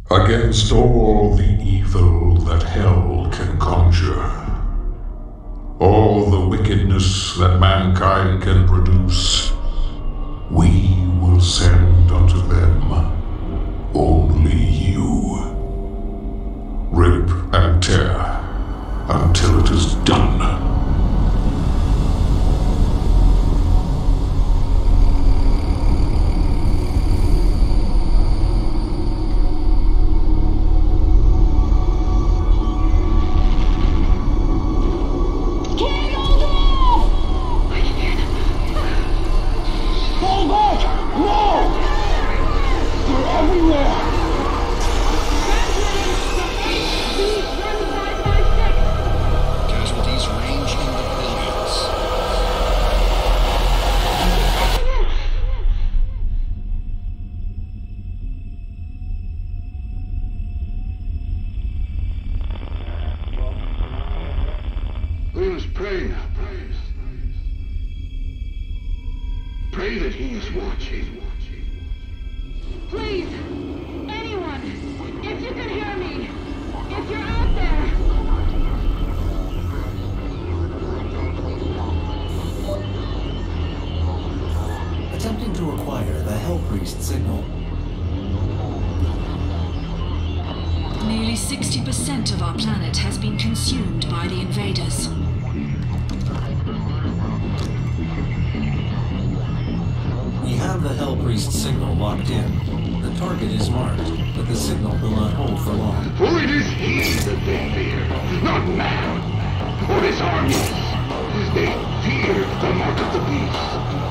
Against all the evil that hell can conjure, all the wickedness that mankind can produce, we will send unto them only you. Rip and tear until it is done. Let us pray now. Pray that he is watching. Please, anyone, if you can hear me, if you're out there. Attempting to acquire the Hell Priest signal. Nearly 60% of our planet has been consumed by the invaders. We have the Hell Priest signal locked in. The target is marked, but the signal will not hold for long. For it is he that they fear, not man, or his armies. They fear the mark of the beast.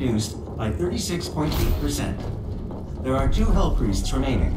reduced by 36.8%. There are 2 Hell Priests remaining.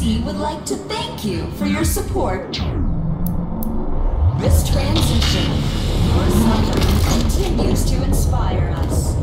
pt would like to thank you for your support. This transition, your suffering continues to inspire us.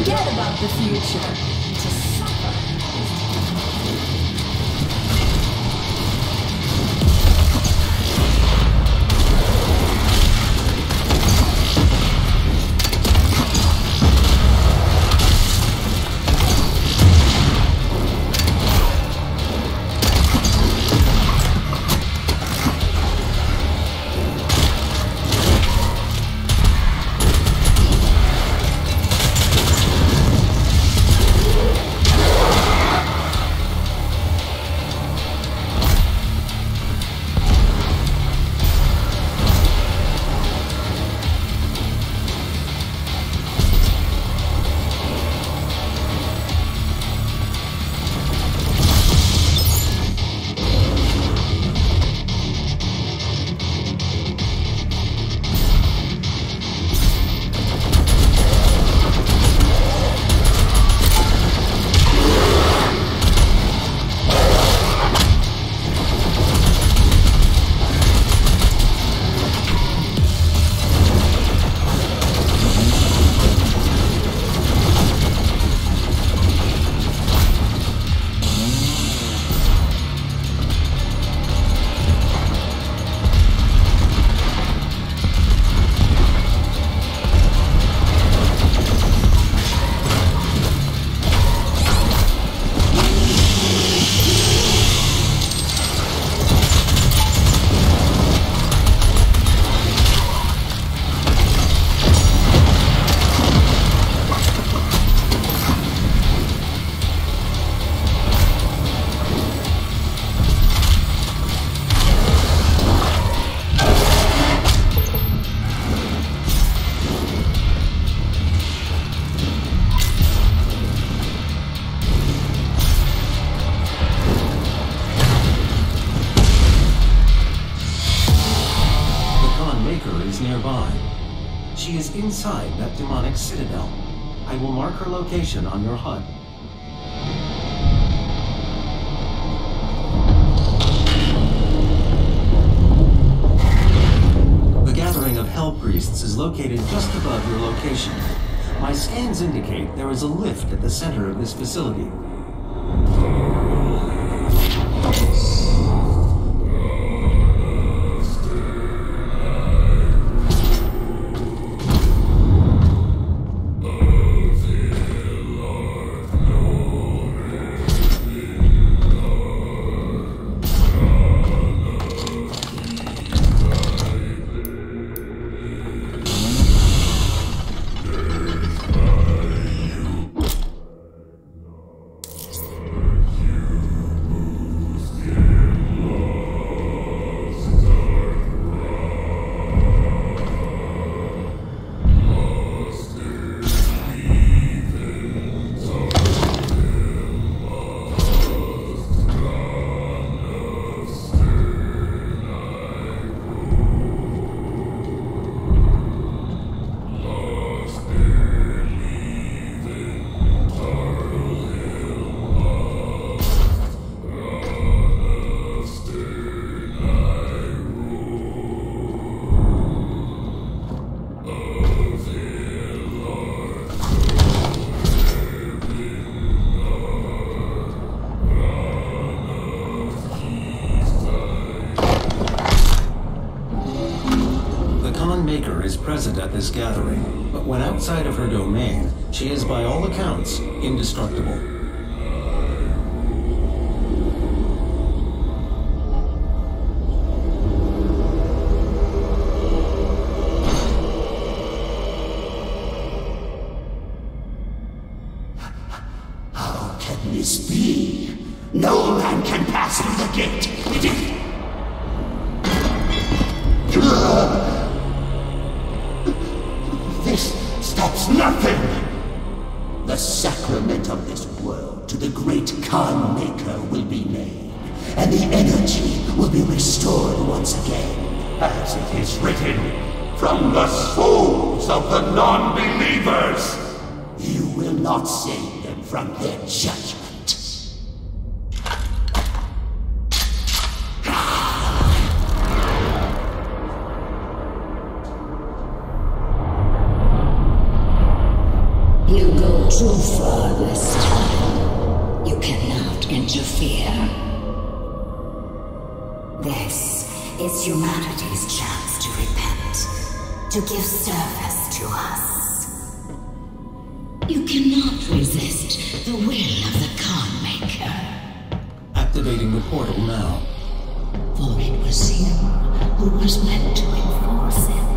Forget about the future. To suffer. nearby. She is inside that demonic citadel. I will mark her location on your HUD. The gathering of Hell Priests is located just above your location. My scans indicate there is a lift at the center of this facility. Maker is present at this gathering, but when outside of her domain, she is by all accounts indestructible. How can this be? No man can pass through the gate. This stops nothing! The sacrament of this world to the great Khan Maker will be made, and the energy will be restored once again, as it is written, from the souls of the non-believers! You will not save them from their judgment. You go too far this time. You cannot interfere. This is humanity's chance to repent, to give service to us. You cannot resist the will of the Khan Maker. Activating the portal now. For it was you who was meant to enforce it.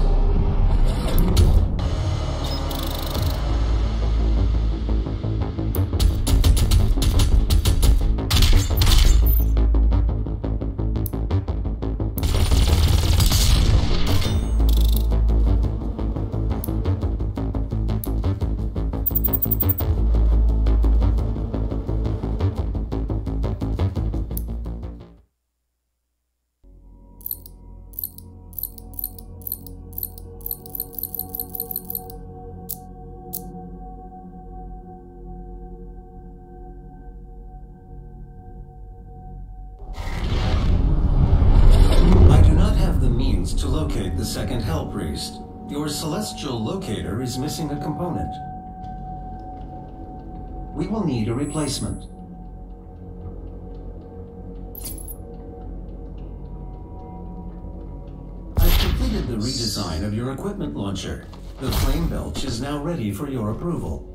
To locate the second Hell Priest, your celestial locator is missing a component. We will need a replacement. I've completed the redesign of your equipment launcher. The flame belch is now ready for your approval.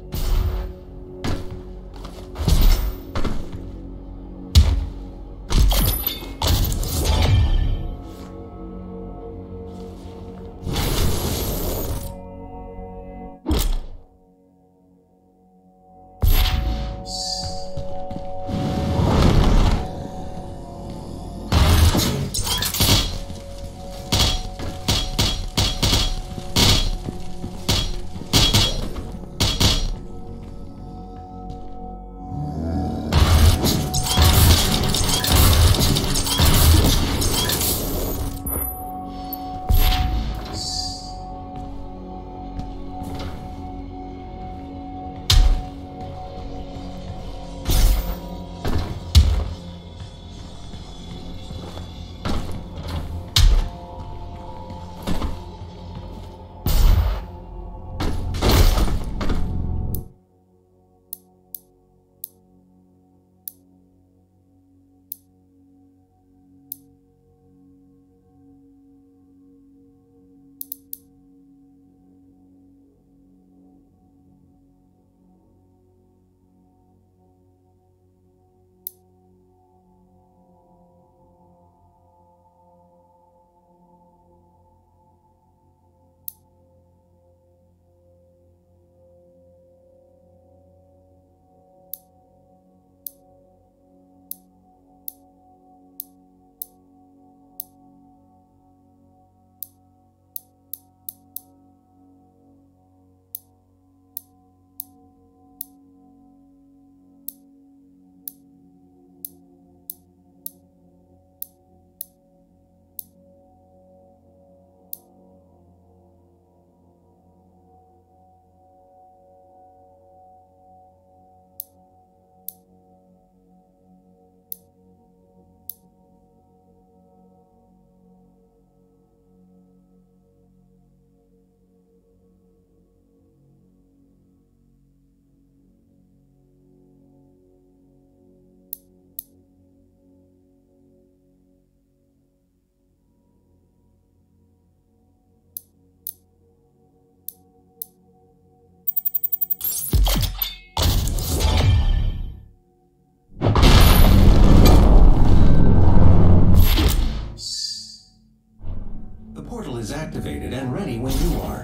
Is activated and ready when you are.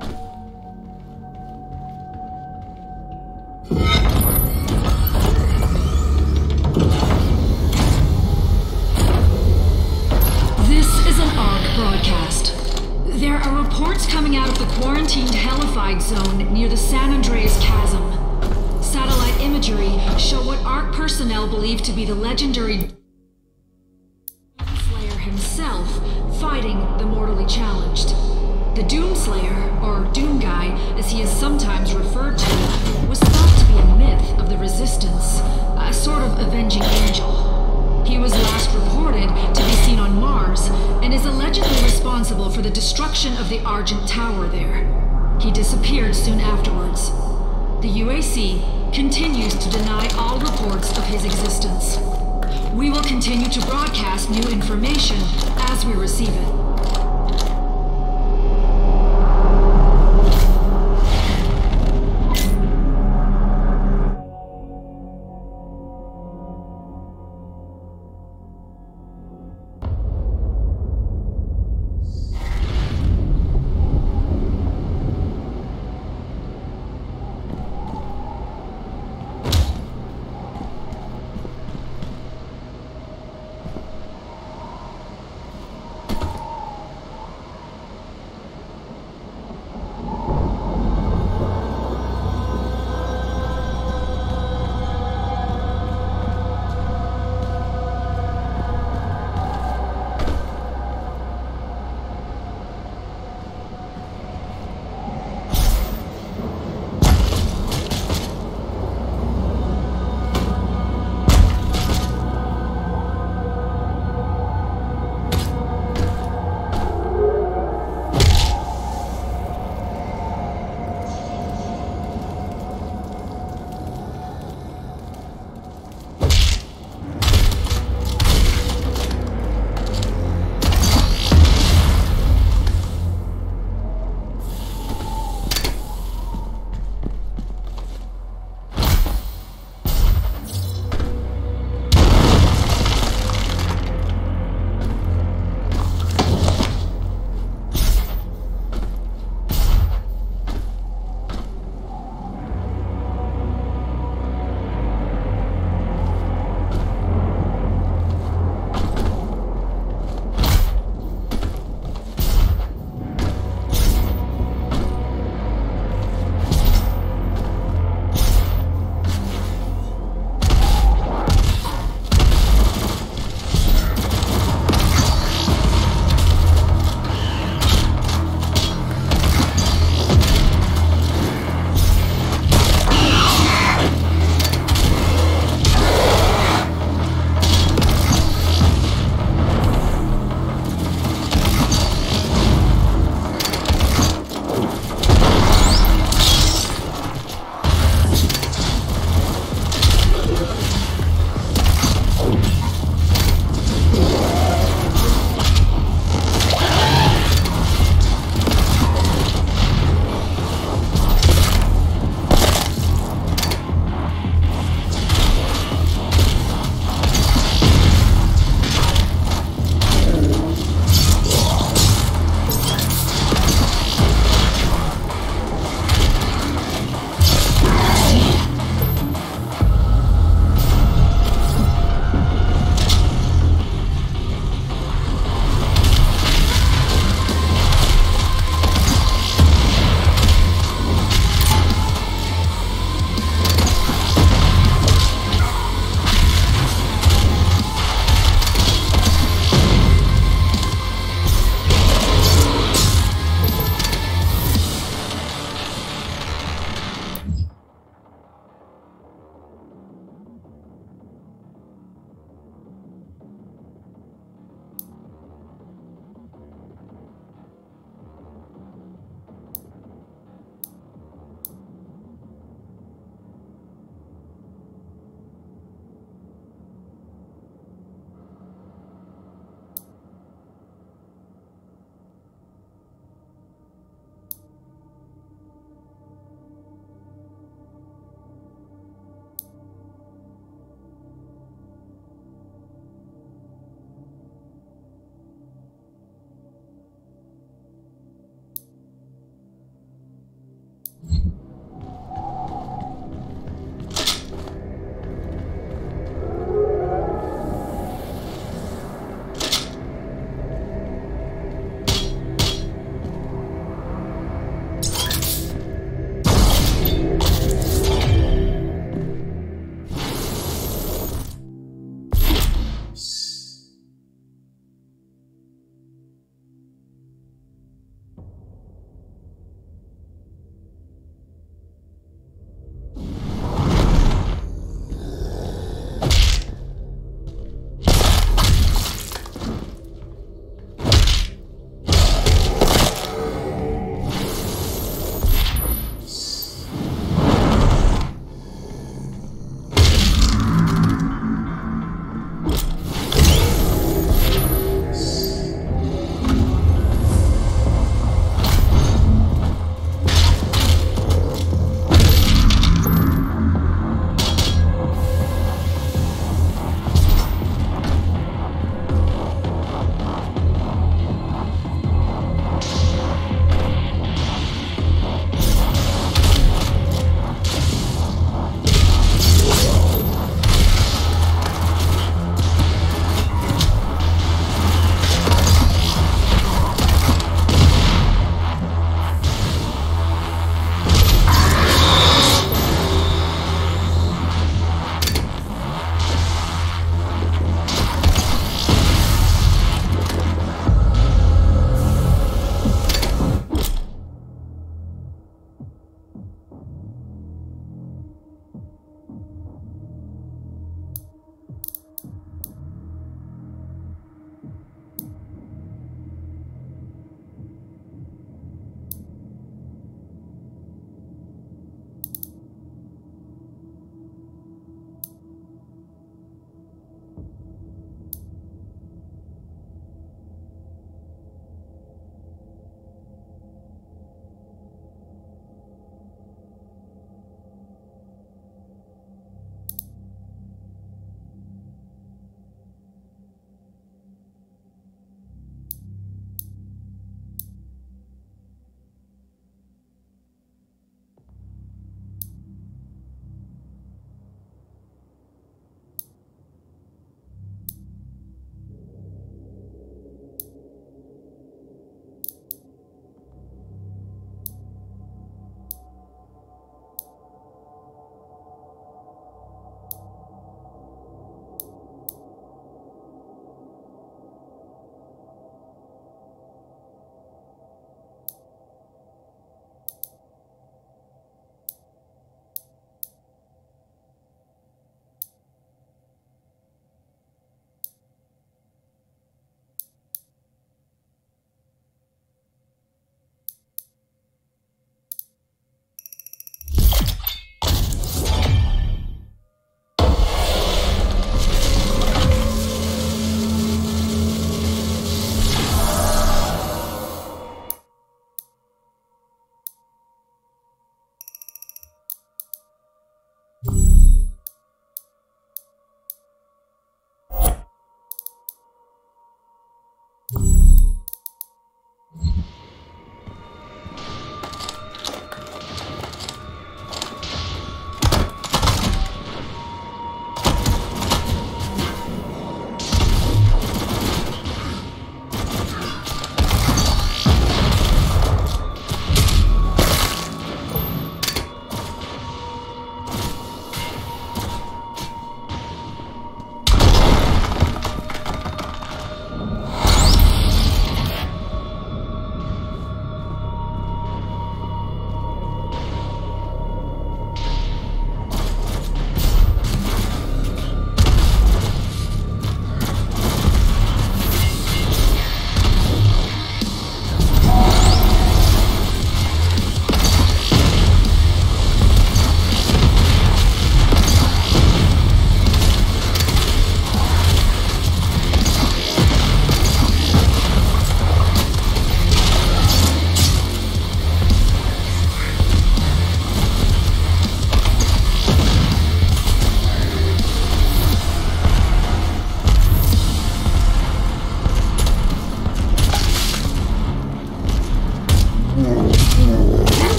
This is an ARC broadcast. There are reports coming out of the quarantined Hellified zone near the San Andreas Chasm. Satellite imagery show what ARC personnel believe to be the legendary himself fighting the mortally challenged. The Doomslayer, or Doom Guy, as he is sometimes referred to, was thought to be a myth of the Resistance, a sort of avenging angel. He was last reported to be seen on Mars, and is allegedly responsible for the destruction of the Argent Tower there. He disappeared soon afterwards. the UAC continues to deny all reports of his existence. We will continue to broadcast new information as we receive it.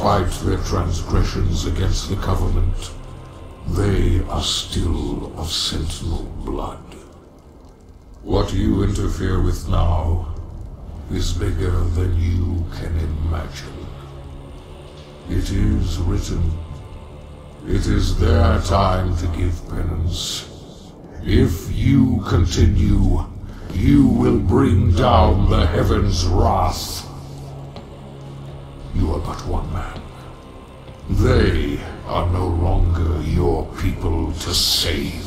despite their transgressions against the Covenant, they are still of Sentinel blood. What you interfere with now is bigger than you can imagine. It is written. It is their time to give penance. If you continue, you will bring down the heavens' wrath. You are but one man. They are no longer your people to save.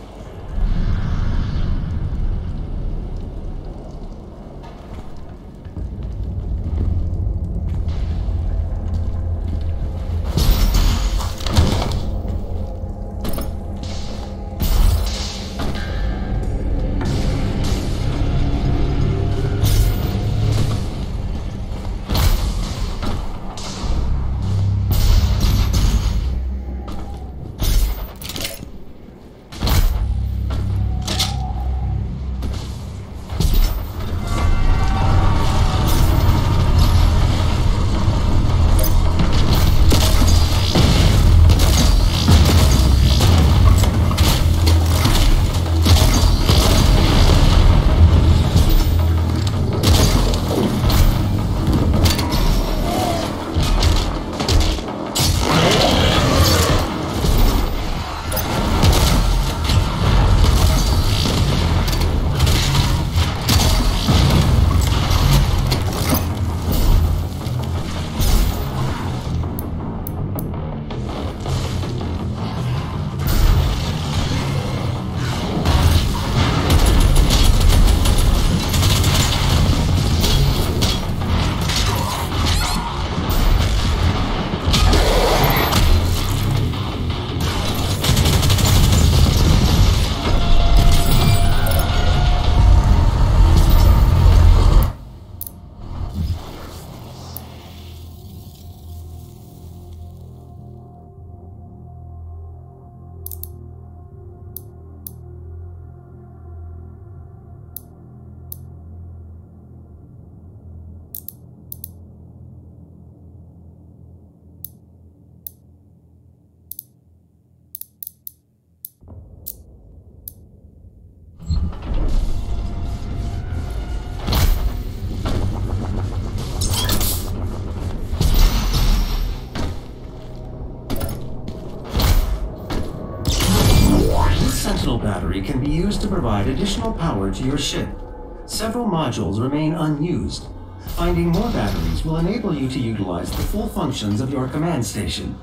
Sentinel battery can be used to provide additional power to your ship. Several modules remain unused. Finding more batteries will enable you to utilize the full functions of your command station.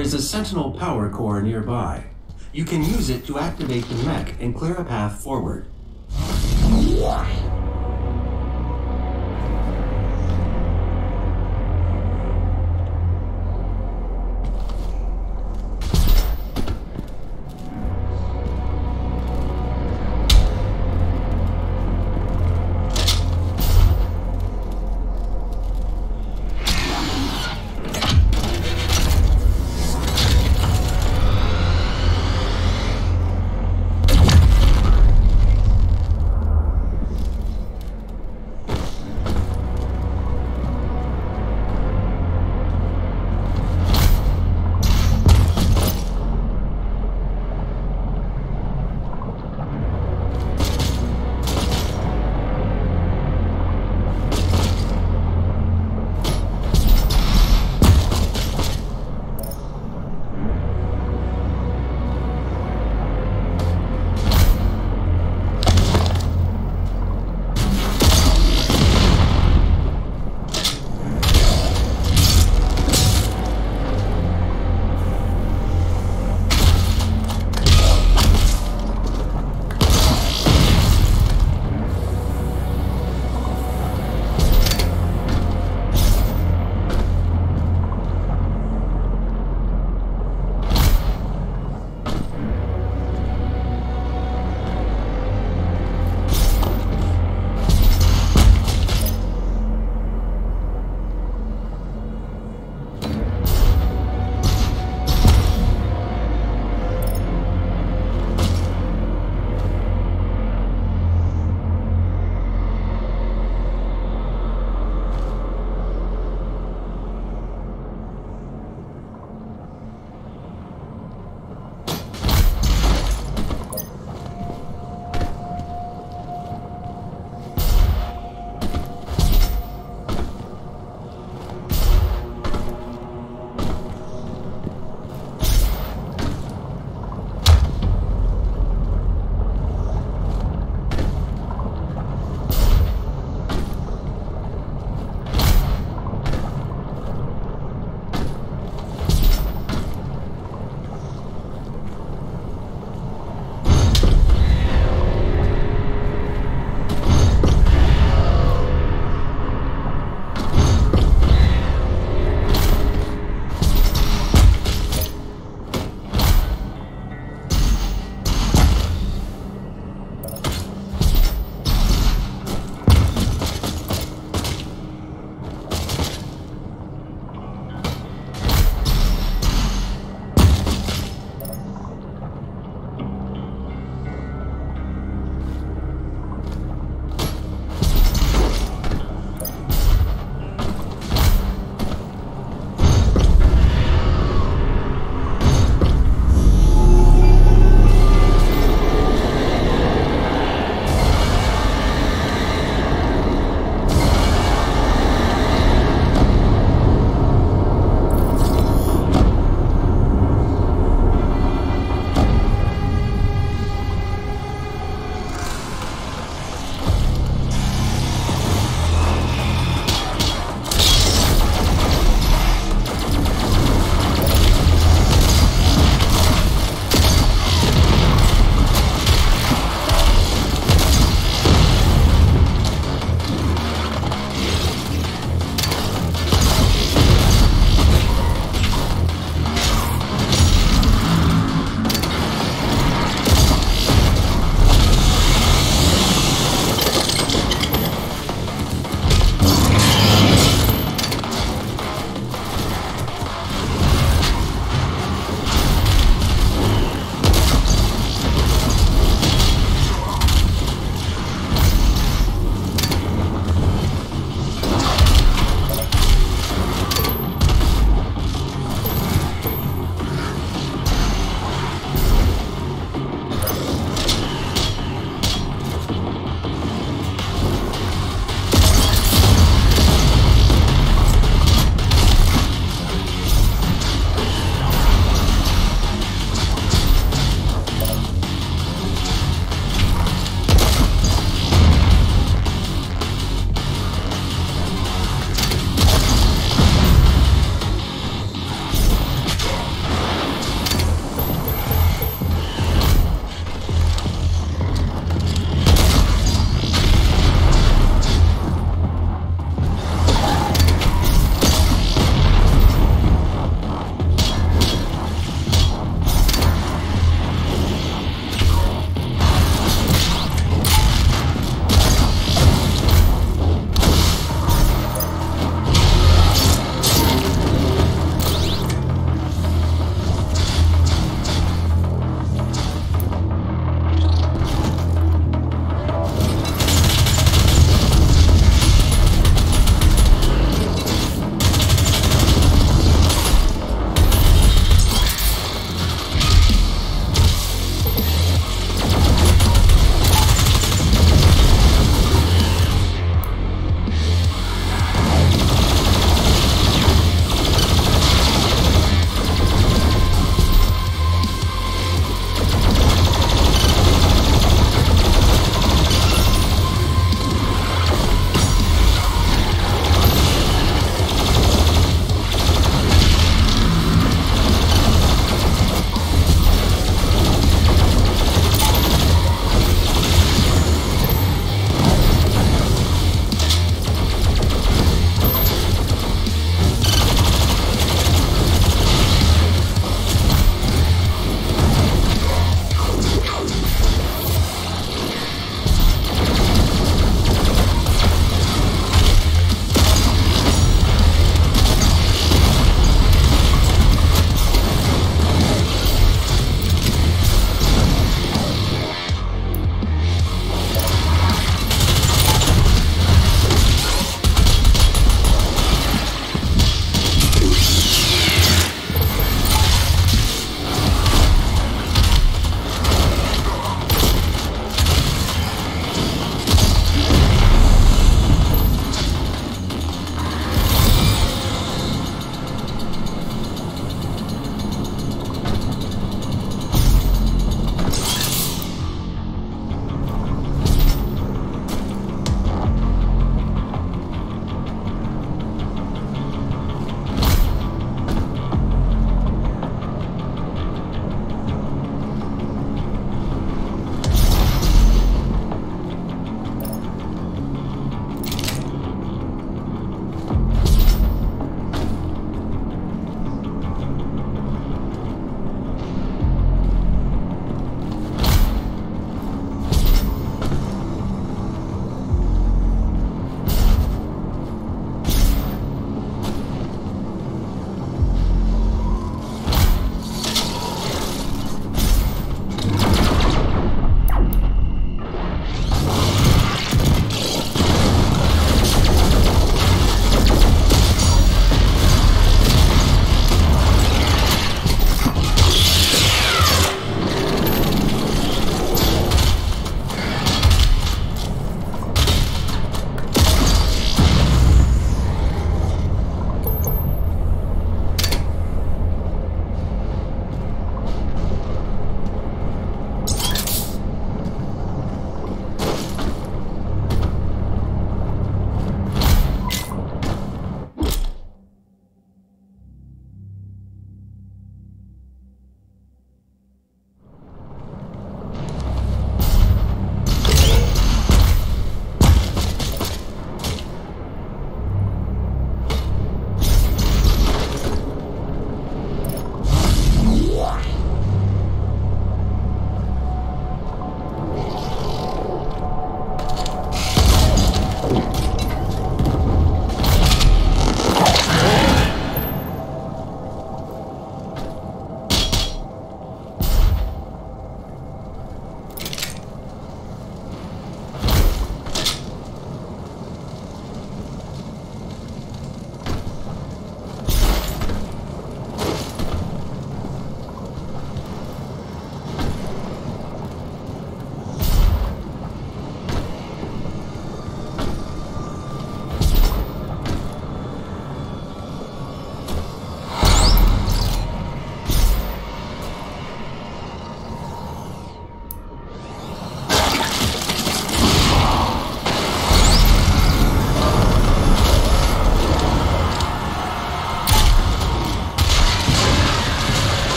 is a Sentinel power core nearby. You can use it to activate the mech and clear a path forward.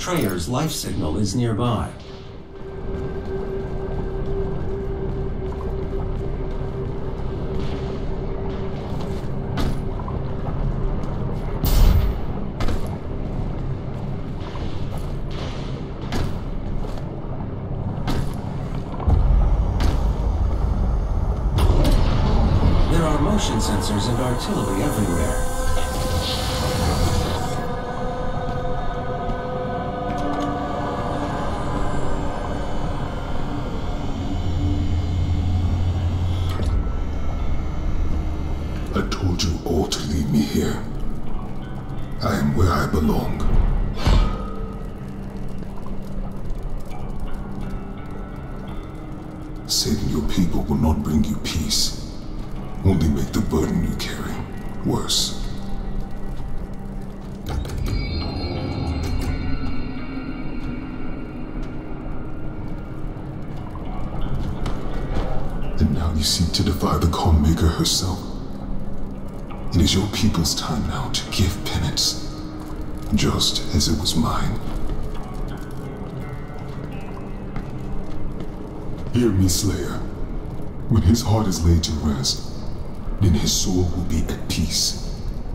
betrayer's life signal is nearby. There are motion sensors and artillery everywhere. I told you all to leave me here. I am where I belong. Saving your people will not bring you peace. Only make the burden you carry worse. And now you seek to defy the Calm Maker herself. It is your people's time now to give penance, just as it was mine. Hear me, Slayer. When his heart is laid to rest, then his soul will be at peace.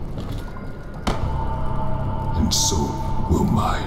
And so will mine.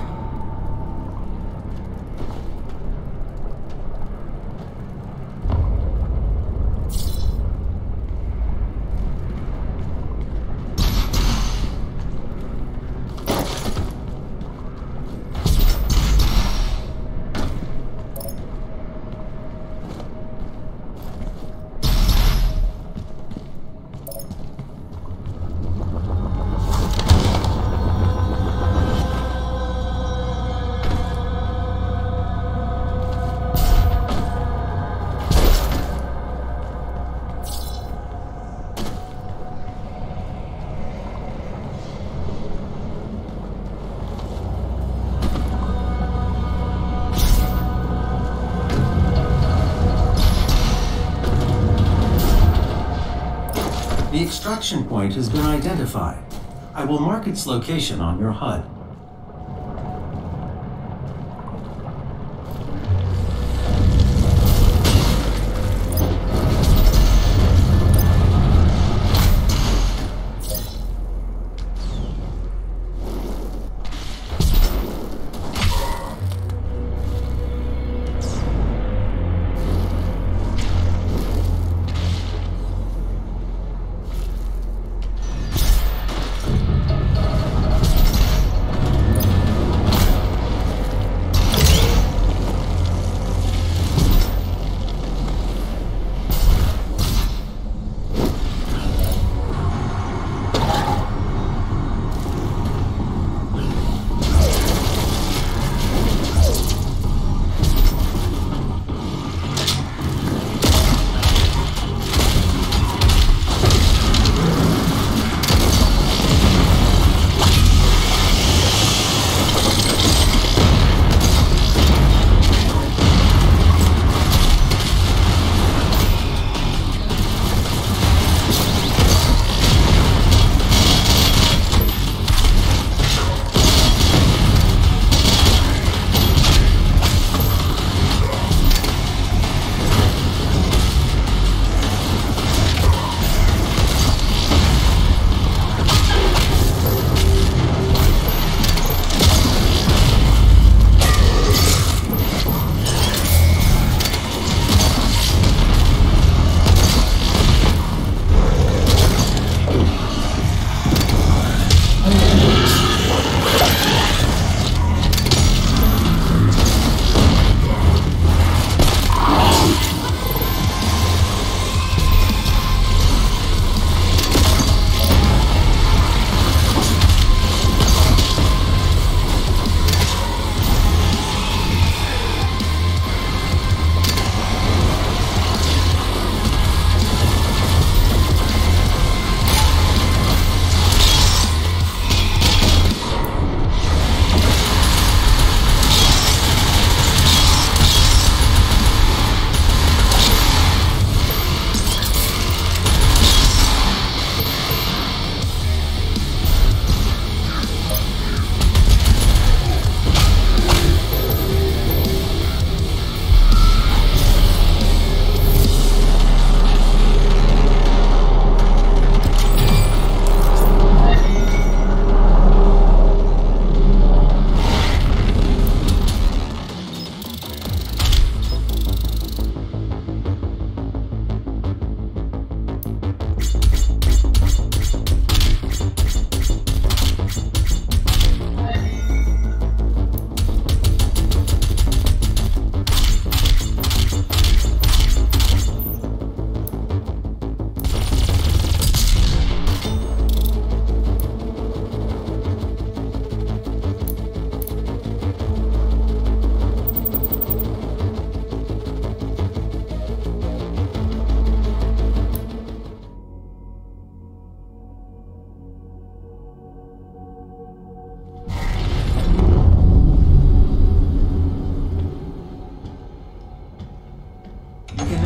The extraction point has been identified. I will mark its location on your HUD.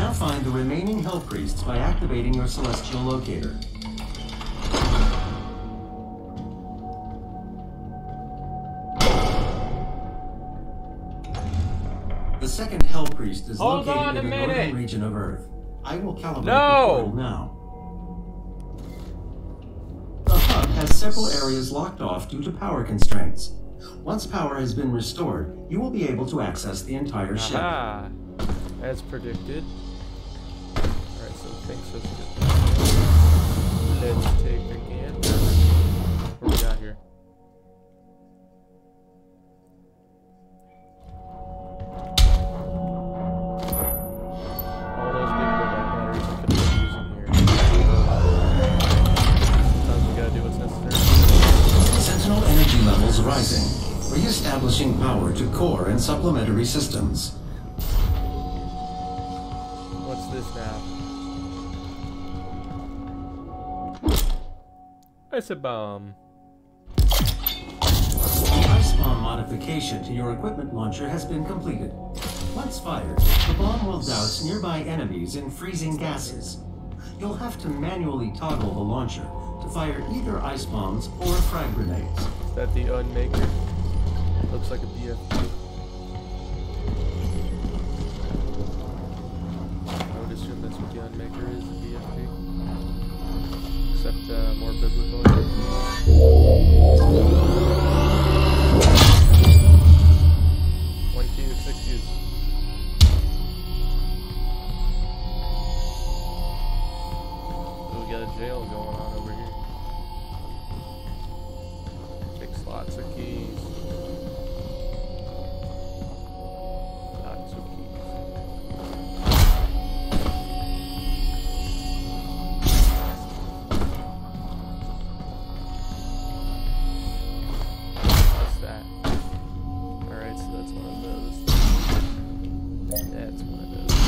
now find the remaining Hell Priests by activating your celestial locator. The second Hell Priest is located in the northern region of Earth. I will calibrate the portal now. The hub has several areas locked off due to power constraints. Once power has been restored, you will be able to access the entire ship. As predicted. Alright, so thanks for this. Let's take again. What we got here? All those big batteries I could have been using here. Sometimes we gotta do what's necessary. Sentinel energy levels rising, re-establishing power to core and supplementary systems. What's this now? It's a bomb. The ice bomb modification to your equipment launcher has been completed. Once fired, the bomb will douse nearby enemies in freezing gases. You'll have to manually toggle the launcher to fire either ice bombs or frag grenades. Is that the Unmaker? Looks like a BFG. I would assume that's what the Unmaker is, a BFG. Except more biblical. 1Q, 6Qs. So we got a jail going on over here. Takes lots of keys. Lots of keys. What's that? Alright, so that's one of those. That's one of those.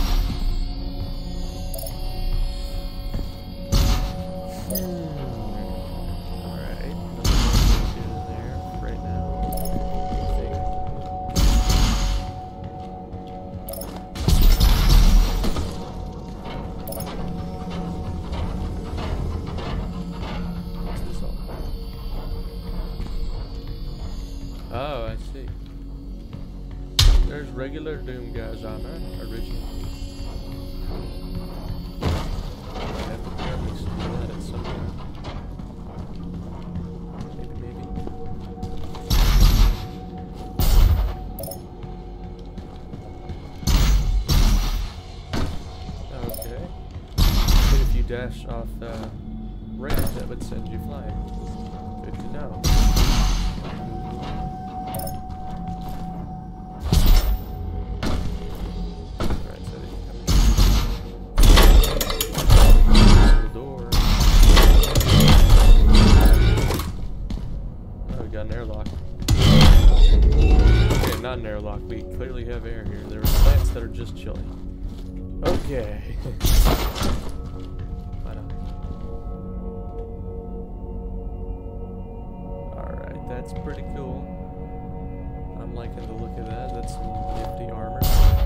Alright, nothing in there right now. I think. What's this all about? Oh, I see. There's regular Doom guys on there, original. I have to probably steal that at some point. Maybe. Okay. But if you dash off the ramp, that would send you flying. Good to know. Got an airlock. Okay, not an airlock. We clearly have air here. There are plants that are just chilling. Okay. Why not? Alright, that's pretty cool. I'm liking the look of that. That's some nifty armor.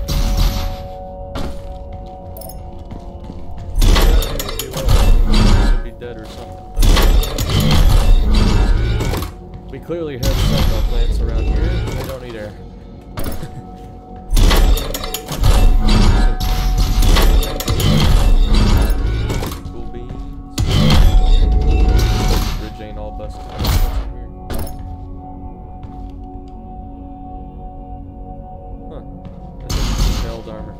Should be dead or something. We clearly have sentinel plants around here. They don't need air. Cool beans. Bridge ain't all busted. Huh. That's held armor.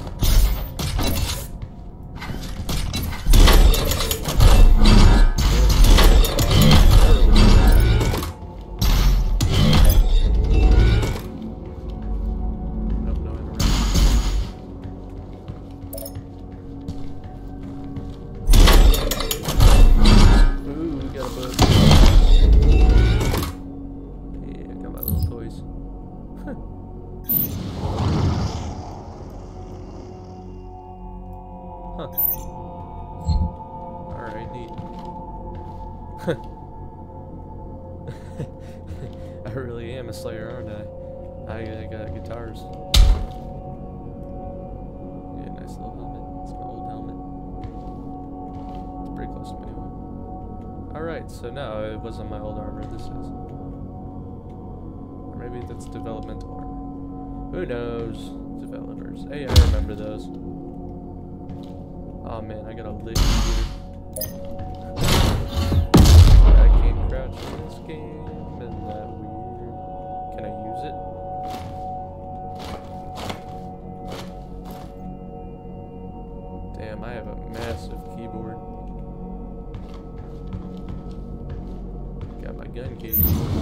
Alright, neat. I really am a slayer, aren't I? I got guitars. Yeah, nice little Alright, so no, it wasn't my old armor, this is. Or maybe that's developmental armor. Who knows? Developers. Hey, I remember those. Oh man, I got a lid here. I can't crouch in this game. Isn't that weird? Can I use it? Damn, I have a massive keyboard. Got my gun key.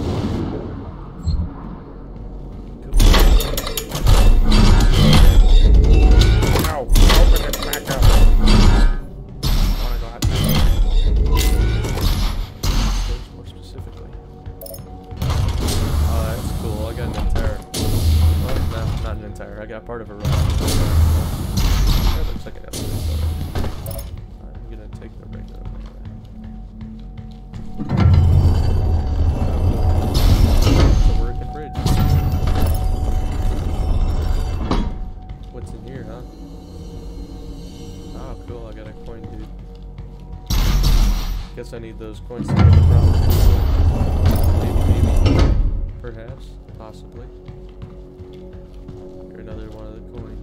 Cool. Ow! Open it back up! Wanna go out there? More specifically. Oh, that's cool. I got an entire. Well, no, not an entire. I got part of a rock. That looks like an elevator. I'm gonna take the regular way. It's a working bridge. What's in here, huh? Oh, cool. I got a coin, dude. Guess I need those coins to get the problem. Maybe. Perhaps. Possibly. Here, another one of the coins.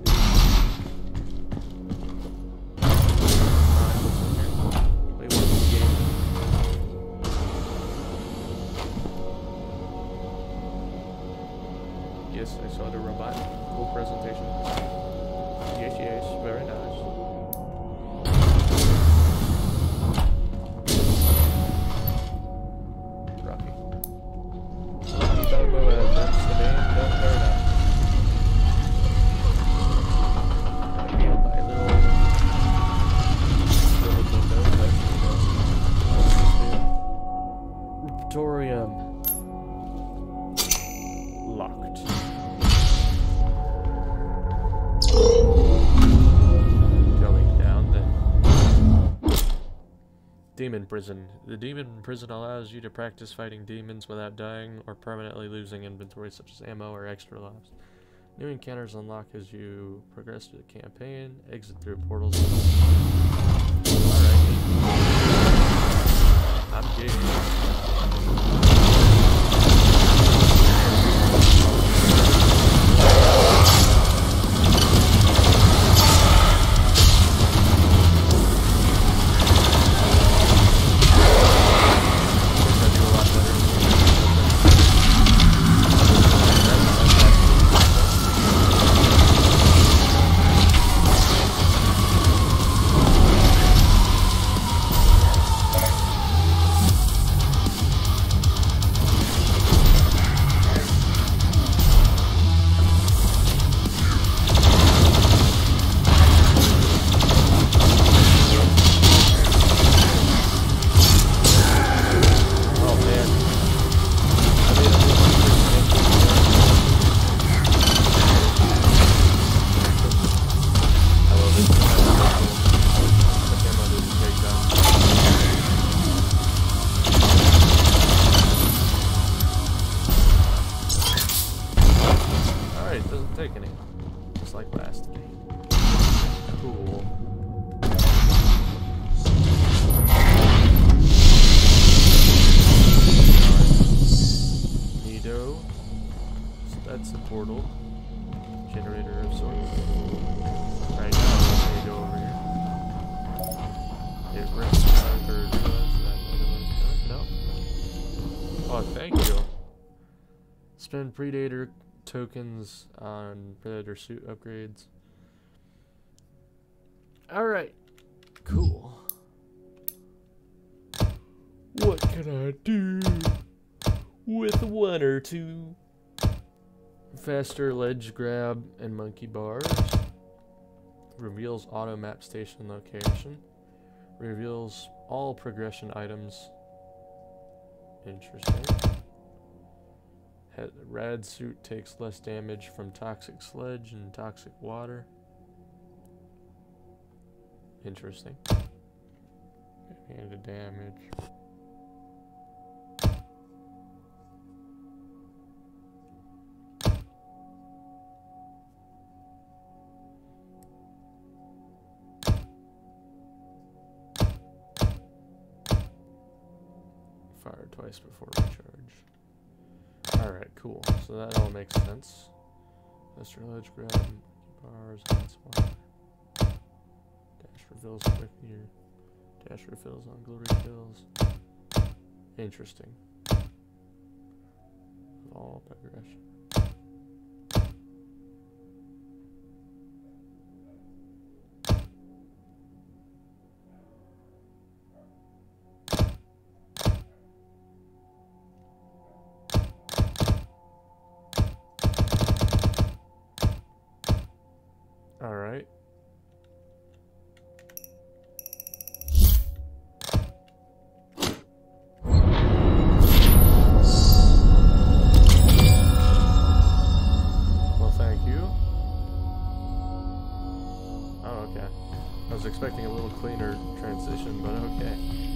Yes, I saw the robot. Cool presentation. Yes, yes, very nice. Rocky. Rocky Balboa, that's the name, don't turn up. Again, my little window, Repertorium. Locked. Going down then. Demon Prison. The Demon Prison allows you to practice fighting demons without dying or permanently losing inventory such as ammo or extra lives. New encounters unlock as you progress through the campaign. Exit through portals. Alright. I'm game. Spend Predator tokens on Predator suit upgrades. Alright. Cool. What can I do with 1 or 2? Faster ledge grab and monkey bars. Reveals auto map station location. Reveals all progression items. Interesting. Rad suit takes less damage from toxic sledge and toxic water. Interesting. And the damage. fire twice before recharge. Alright, cool. So that all makes sense. Astral Edge grab, bars, that's why. Dash refills quicker. Dash refills on glory kills. Interesting. All progression. All right. Well, thank you. Oh, okay. I was expecting a little cleaner transition, but okay.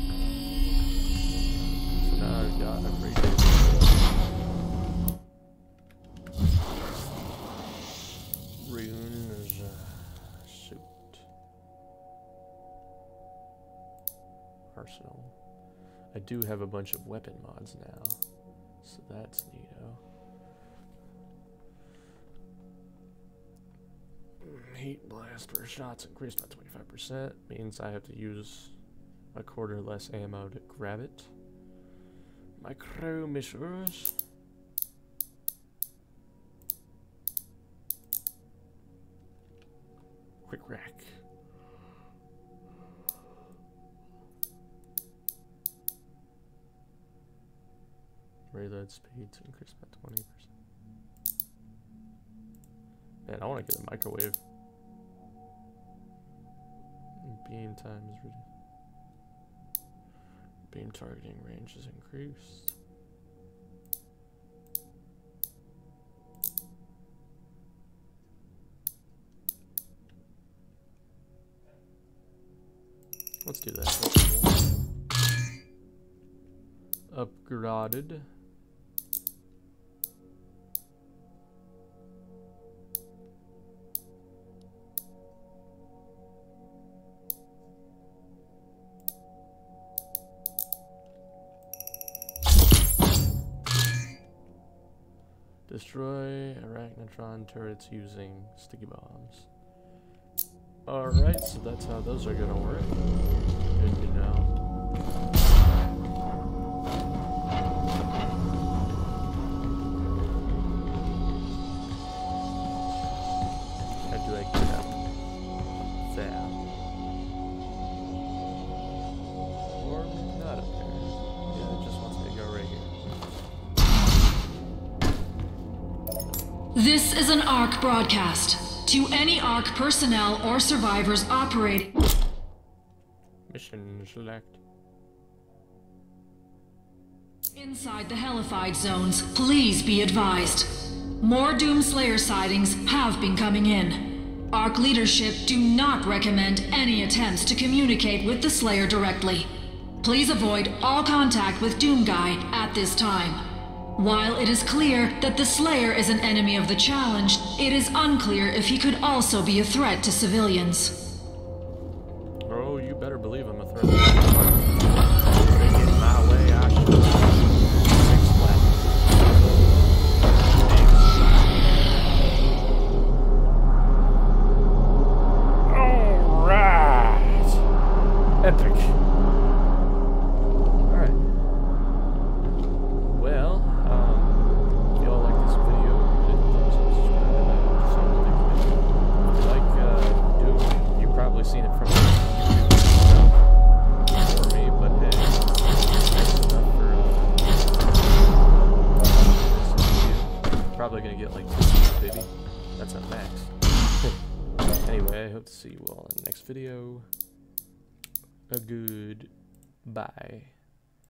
So now I've got a great day. Runes suit. Arsenal. I do have a bunch of weapon mods now, so that's neato. Heat blast per shots increased by 25%, means I have to use a quarter less ammo to grab it. Micro missiles. Quick rack. Reload speed to increase by 20%. Man, I want to get a microwave. Beam time is reduced. Beam targeting range is increased. Let's do that. That's cool. Upgraded. Destroy arachnotron turrets using sticky bombs. Alright, so that's how those are gonna work. Good to know. How do I get up there? Or not up there? Yeah, it just wants me to go right here. This is an ARC broadcast. To any ARC personnel or survivors operating... Mission select. Inside the Hellified zones, please be advised. More Doomslayer sightings have been coming in. ARC leadership do not recommend any attempts to communicate with the Slayer directly. Please avoid all contact with Doomguy at this time. While it is clear that the Slayer is an enemy of the Challenge, it is unclear if he could also be a threat to civilians. Oh, you better believe I'm a threat. If they get in my way, I should explain. Alright! Epic. Alright. Well, if y'all like this video, hit the thumbs up, subscribe, and see you next video. If you like Doom, you've probably seen it from YouTube for me, but hey, thanks enough for this video. Probably gonna get like 2 views, baby. That's a max. Anyway, I hope to see you all in the next video. A good bye.